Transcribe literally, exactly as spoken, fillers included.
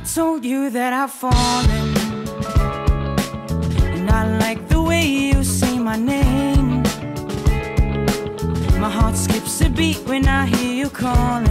told you that I've fallen, and I like the way you say my name. My heart skips a beat when I hear you calling.